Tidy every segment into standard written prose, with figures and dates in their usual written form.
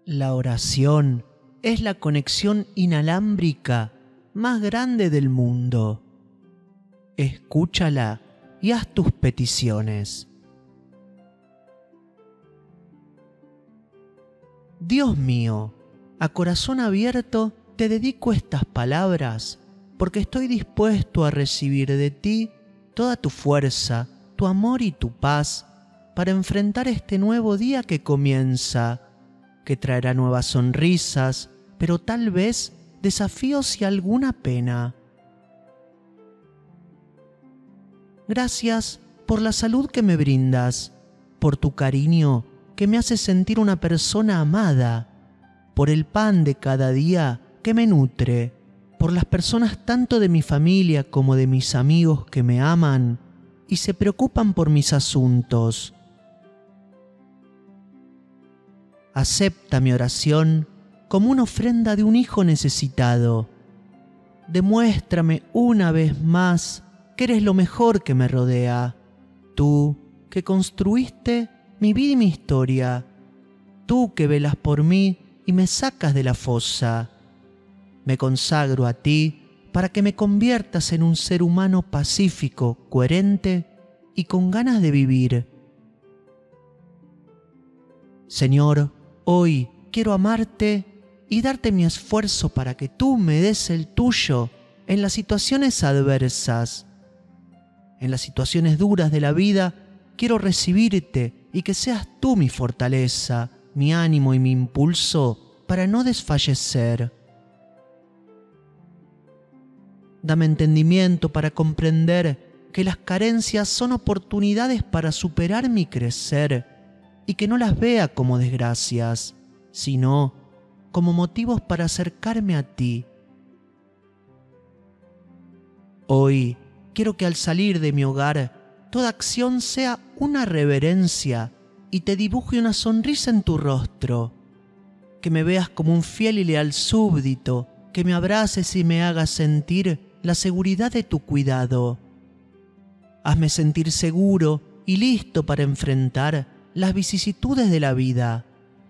La oración es la conexión inalámbrica más grande del mundo. Escúchala y haz tus peticiones. Dios mío, a corazón abierto te dedico estas palabras, porque estoy dispuesto a recibir de ti toda tu fuerza, tu amor y tu paz para enfrentar este nuevo día que comienza, que traerá nuevas sonrisas, pero tal vez desafíos y alguna pena. Gracias por la salud que me brindas, por tu cariño que me hace sentir una persona amada, por el pan de cada día que me nutre, por las personas tanto de mi familia como de mis amigos que me aman y se preocupan por mis asuntos. Acepta mi oración como una ofrenda de un hijo necesitado. Demuéstrame una vez más que eres lo mejor que me rodea. Tú que construiste mi vida y mi historia. Tú que velas por mí y me sacas de la fosa. Me consagro a ti para que me conviertas en un ser humano pacífico, coherente y con ganas de vivir. Señor, hoy quiero amarte y darte mi esfuerzo para que tú me des el tuyo en las situaciones adversas. En las situaciones duras de la vida, quiero recibirte y que seas tú mi fortaleza, mi ánimo y mi impulso para no desfallecer. Dame entendimiento para comprender que las carencias son oportunidades para superarme y crecer, y que no las vea como desgracias, sino como motivos para acercarme a ti. Hoy quiero que al salir de mi hogar toda acción sea una reverencia y te dibuje una sonrisa en tu rostro, que me veas como un fiel y leal súbdito, que me abraces y me hagas sentir la seguridad de tu cuidado. Hazme sentir seguro y listo para enfrentar las vicisitudes de la vida.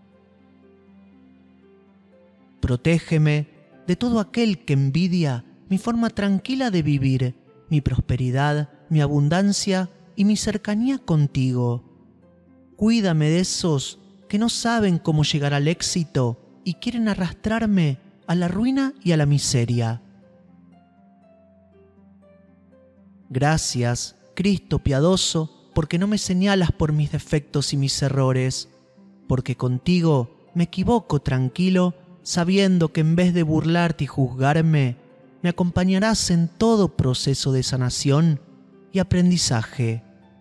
Protégeme de todo aquel que envidia mi forma tranquila de vivir, mi prosperidad, mi abundancia y mi cercanía contigo. Cuídame de esos que no saben cómo llegar al éxito y quieren arrastrarme a la ruina y a la miseria. Gracias, Cristo piadoso, porque no me señalas por mis defectos y mis errores, porque contigo me equivoco tranquilo, sabiendo que en vez de burlarte y juzgarme, me acompañarás en todo proceso de sanación y aprendizaje.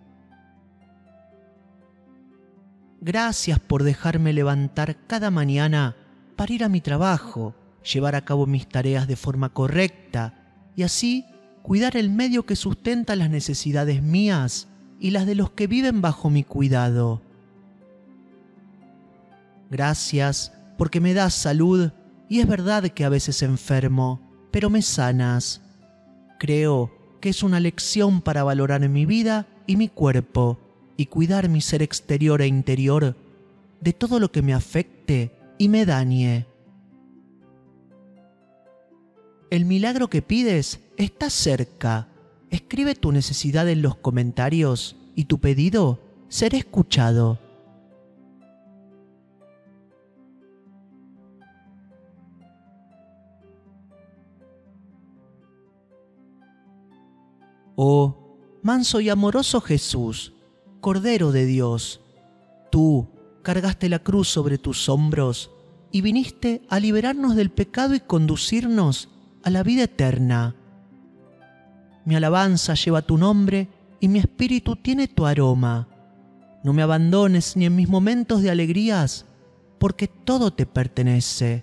Gracias por dejarme levantar cada mañana para ir a mi trabajo, llevar a cabo mis tareas de forma correcta y así cuidar el medio que sustenta las necesidades mías y las de los que viven bajo mi cuidado. Gracias porque me das salud y es verdad que a veces enfermo, pero me sanas. Creo que es una lección para valorar mi vida y mi cuerpo y cuidar mi ser exterior e interior de todo lo que me afecte y me dañe. El milagro que pides está cerca. Escribe tu necesidad en los comentarios y tu pedido será escuchado. Oh, manso y amoroso Jesús, Cordero de Dios, tú cargaste la cruz sobre tus hombros y viniste a liberarnos del pecado y conducirnos a la vida eterna. Mi alabanza lleva tu nombre y mi espíritu tiene tu aroma. No me abandones ni en mis momentos de alegrías, porque todo te pertenece.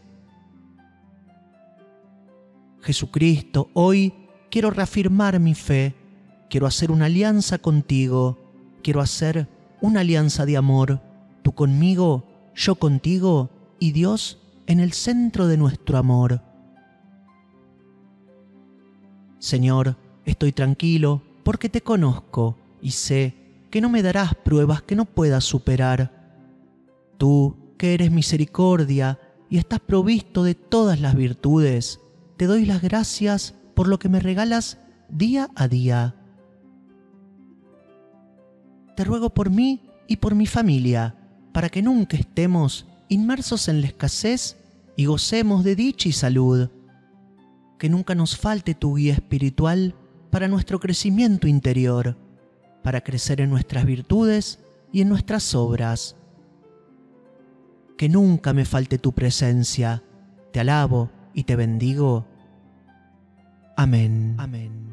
Jesucristo, hoy quiero reafirmar mi fe. Quiero hacer una alianza contigo. Quiero hacer una alianza de amor. Tú conmigo, yo contigo y Dios en el centro de nuestro amor. Señor, estoy tranquilo porque te conozco y sé que no me darás pruebas que no puedas superar. Tú que eres misericordia y estás provisto de todas las virtudes, te doy las gracias por lo que me regalas día a día. Te ruego por mí y por mi familia, para que nunca estemos inmersos en la escasez y gocemos de dicha y salud. Que nunca nos falte tu guía espiritual para nuestro crecimiento interior, para crecer en nuestras virtudes y en nuestras obras. Que nunca me falte tu presencia. Te alabo y te bendigo. Amén. Amén.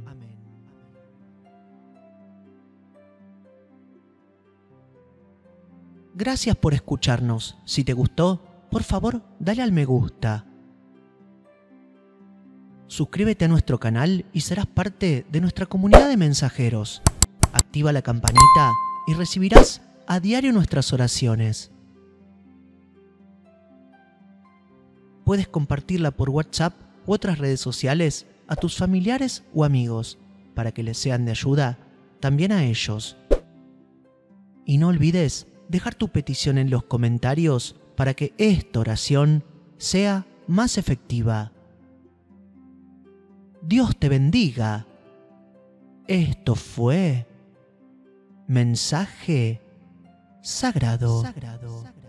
Gracias por escucharnos. Si te gustó, por favor, dale al me gusta. Suscríbete a nuestro canal y serás parte de nuestra comunidad de mensajeros. Activa la campanita y recibirás a diario nuestras oraciones. Puedes compartirla por WhatsApp u otras redes sociales a tus familiares o amigos para que les sean de ayuda también a ellos. Y no olvides dejar tu petición en los comentarios para que esta oración sea más efectiva. Dios te bendiga. Esto fue Mensaje Sagrado.